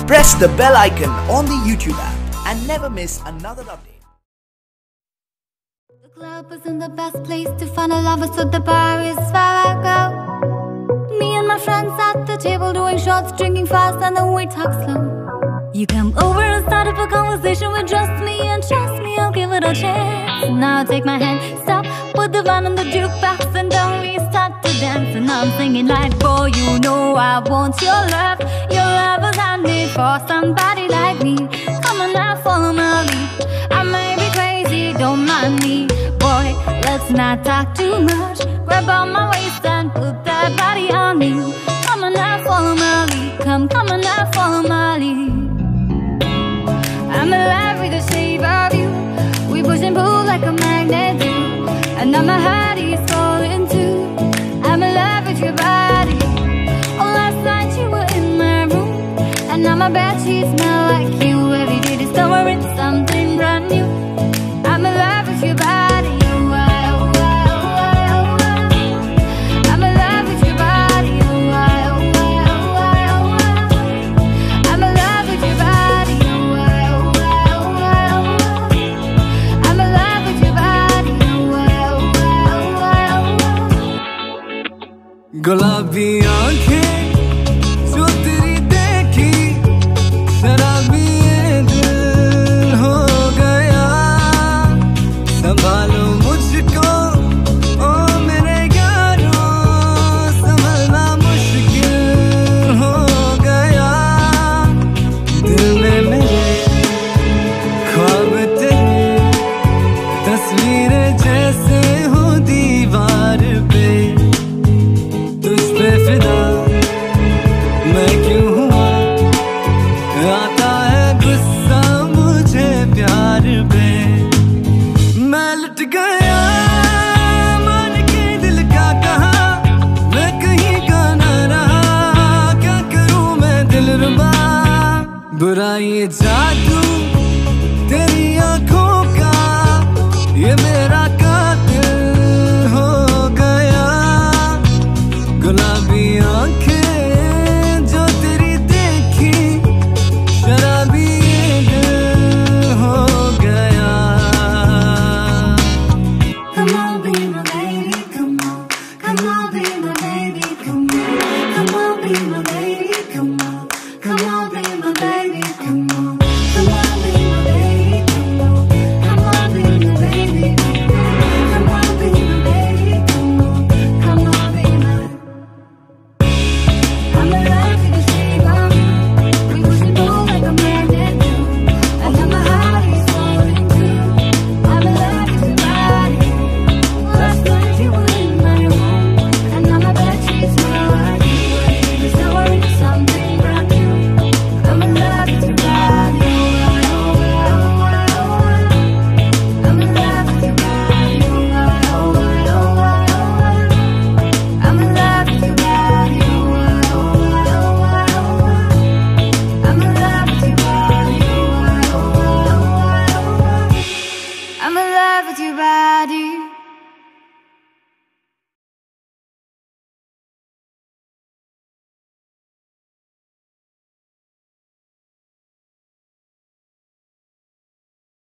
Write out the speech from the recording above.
press the bell icon on the YouTube app and never miss another update. The club isn't the best place to find a lover, so the bar is where I go. Me and my friends at the table doing shots, drinking fast, and then we talk slow. You come over and start up a conversation with just me, and trust me, I'll give it a chance. Now take my hand, stop, put the Dhvani on the jukebox, and then we start to dance. And I'm singing like, boy, you know I want your love. Your love is handmade for somebody like me. Come on now, follow my lead. I may be crazy, don't mind me. Boy, let's not talk too much. Grab on my waist and put that body on me. Come on now, follow my lead. Come on now, follow my lead. I'm in love with the shape of you. We push and pull like a magnet do. And now my heart is falling too. I'm in love with your body. Oh, last night you were in my room, and now my bedsheets smell like you. Every day discovering something brand new. I'm in love with your body. Oh, oh, oh, oh. I'm in love with your body. Oh, oh, oh, oh. I'm in love with your body. गुलाबी आंखें जो तेरी देखी, शराबी ये दिल हो गया। संभालो मुझको ओ मेरे यारों, संभलना मुश्किल हो गया। दिल में मेरे ख्वाब तेरे, तस्वीरें जैसे हो दीवार पे। फिदा मैं क्यों हुआ, आता है गुस्सा मुझे प्यार पे। मैं लट गया मान के दिल का कहा, मैं कहीं का ना रहा। क्या करूं मैं दिलरुबा, बुरा ये जादू तेरी आंखों का, ये मेरा कातिल हो गया। गुलाबी आंखें जो तेरी देखी, शराबी ये दिल हो गया। Come on, be my lady, come on. Come on, be my lady, come on. Come on, be my lady, come on. Come on, be my lady, come on. Come on, be my lady, come on. Come on, be my lady, come on. Come on, be my lady, come on. Come on, be my. I'm in love with the shape of you. We push and pull like a magnet do. And now my heart is falling too. I'm in love with your body. Last night you were in my room, and now my bedsheets smell like you. Discovering something brand new. I'm in love with your body. Oh, oh, oh, oh. I'm in love with your body. Oh, oh, oh, oh. I'm in love with your body. Oh, oh, oh, oh. I'm in love with your body. Oh, oh, oh, oh. I'm in love with your body.